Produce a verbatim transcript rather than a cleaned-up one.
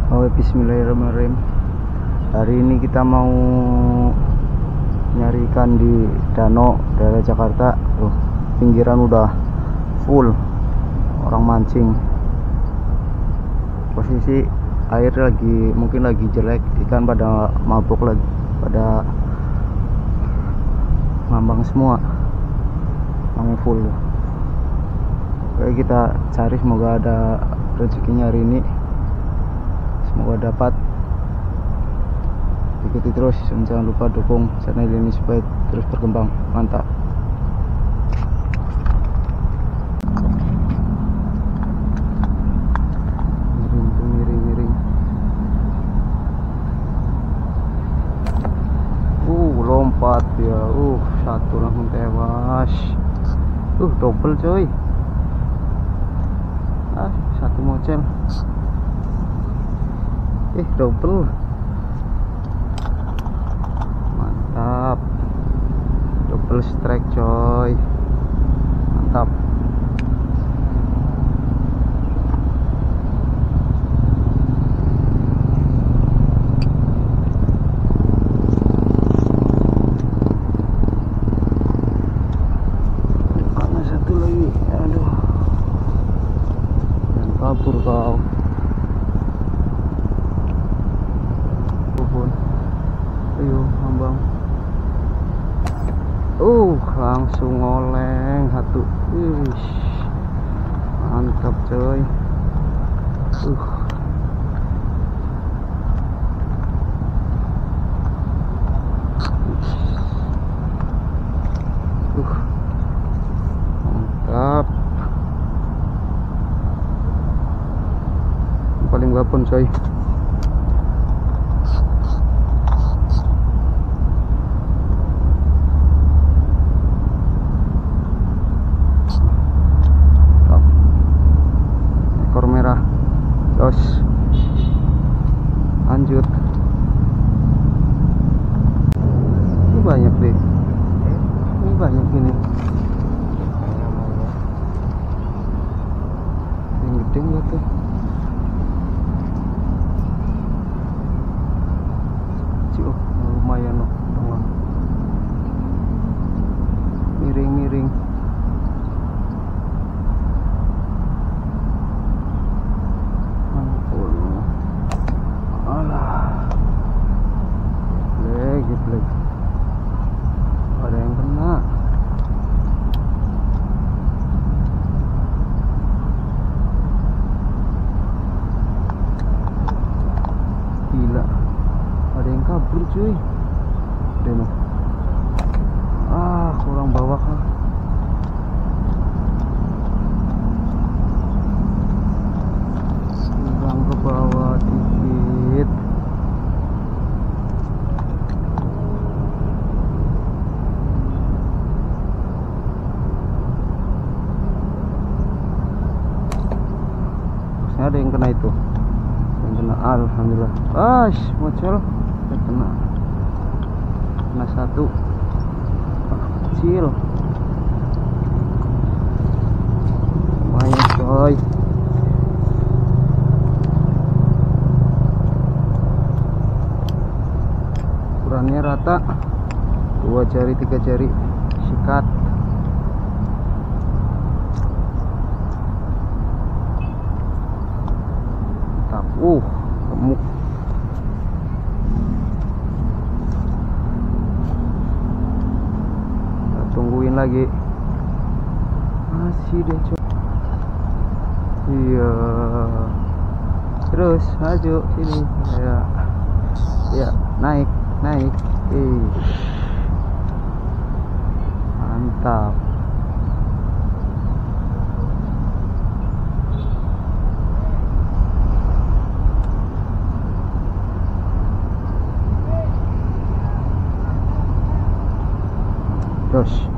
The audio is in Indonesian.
Oh, bismillahirrahmanirrahim. Hari ini kita mau nyari ikan di danau daerah Jakarta. Tuh, pinggiran udah full orang mancing. Posisi air lagi mungkin lagi jelek, ikan pada mabuk lagi, pada ngambang semua, ngambang full. Oke, kita cari, semoga ada rezekinya hari ini. Semoga dapat. Ikuti terus, jangan lupa dukung channel ini supaya terus berkembang. Mantap. Miring tuh, miring miring. Uh lompat ya. Uh satu langsung tewas. Uh double coy. Ah satu mocel. Eh double, mantap, double strike coy, mantap. Mana satu lagi, aduh, jangan kabur kau. Ayo ngambang. Uh langsung ngoleng satu. Ih, mantap coy. Uh uh mantap. Paling babon coy. Terus lanjut. Ini banyak deh. Ini banyak ini. Yang gede enggak tuh? Cih, oh, lumayan loh, doang. Miring-miring. Ada yang kena. Gila, ada yang kabur cuy. Deno. Ah kurang bawah kan. Kurang ke bawah dikit. Ada yang kena itu, yang kena, alhamdulillah. Ah, mocel, kena, kena satu, ah, kecil, lumayan coy. Ukurannya rata, dua jari tiga jari, sikat. Uh, gemuk. Kita tungguin lagi. Masih dia coba. Iya. Terus maju sini. Ya. Ya, naik, naik. Ih. Mantap. Terus